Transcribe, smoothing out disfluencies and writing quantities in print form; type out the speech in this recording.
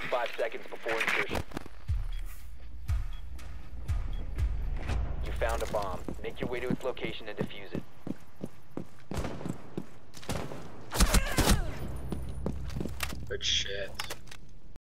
5 seconds before insertion. You found a bomb. Make your way to its location and defuse it. Good shit.